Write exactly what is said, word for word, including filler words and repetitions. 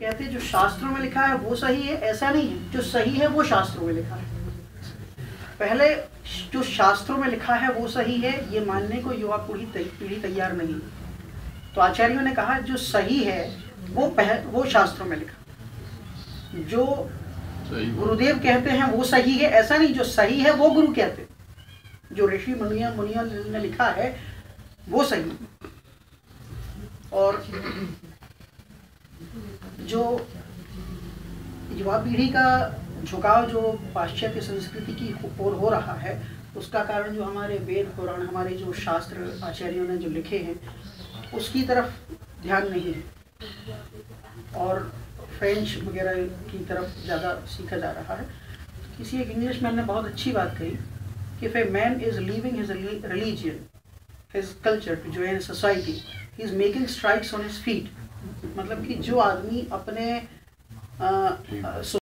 कहते हैं जो शास्त्रों में लिखा है वो सही है, ऐसा नहीं है। जो सही है वो शास्त्रों में लिखा है। पहले जो शास्त्रों में लिखा है वो सही है, ये मानने को युवा पीढ़ी पीढ़ी तैयार नहीं। तो आचार्यों ने कहा जो सही है वो पह, वो शास्त्रों में लिखा। जो गुरुदेव कहते हैं वो सही है, ऐसा नहीं। जो सही है वो गुरु कहते हैं। जो ऋषि मुनिया मुनिया ने लिखा है वो सही है। और जो युवा पीढ़ी का झुकाव जो पाश्चात्य संस्कृति की ओर हो रहा है, उसका कारण जो हमारे वेद पुराण, हमारे जो शास्त्र आचार्यों ने जो लिखे हैं उसकी तरफ ध्यान नहीं है, और फ्रेंच वगैरह की तरफ ज़्यादा सीखा जा रहा है। किसी एक इंग्लिशमैन ने बहुत अच्छी बात कही कि if a man is leaving his religion, his culture to join society, he is making strides on his feet. मतलब कि जो आदमी अपने आ,